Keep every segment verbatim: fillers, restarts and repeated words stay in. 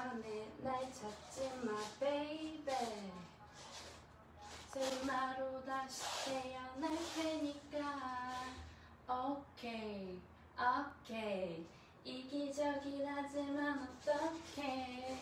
예전에 날 찾지 마 baby 설마로 다시 태어날 테니까 오케이 오케이 이기적이라지만 어떡해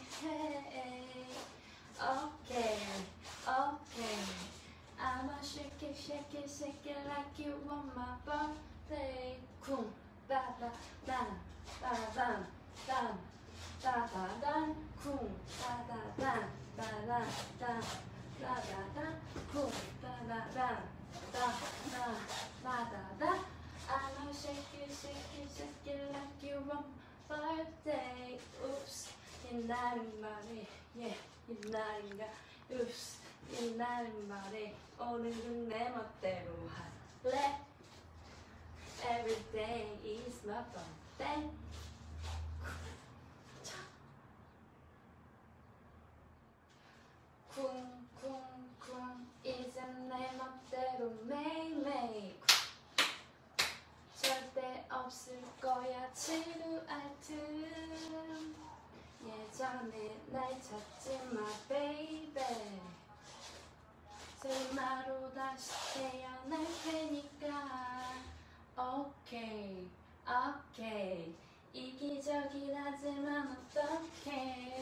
오케이 오케이 I'ma shake it shake it shake it like you want my birthday 쿵 따다 단 따단 단 따다단 쿵 따다단 따다단 따다단 쿵 따다단 따다 따다단 I'ma shake it shake it shake it like you want my birthday Oops 옛날인 말이 yeah 옛날인가 Oops 옛날인 말이 오늘은 내 멋대로 할래 Every day is my birthday 쿵쿵쿵 이제 내 멋대로 매일매일 절대 없을 거야 지루할 틈 예전에 날 찾지 마 baby 설마로 다시 태어날 테니까 오케이 오케이 이기적이라지만 어떡해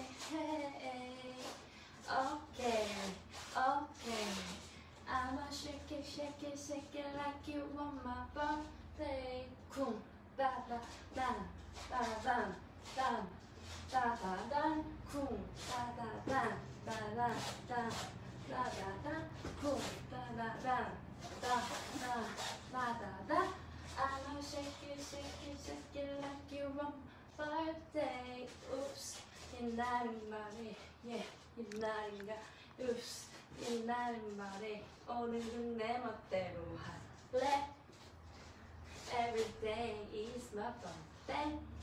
오케이 오케이 I'ma shake it shake it shake it like you want my birthday 쿵 따다 단 따단 단 따다단 쿵 따다단 따다단 따다단 쿵 따다단 따다 따다단 I'ma shake it shake it shake it like you want my birthday Oops 옛날인 말이 yeah 옛날인가 Oops 옛날인 말이 오늘은 내 멋대로 할래 Every day is my birthday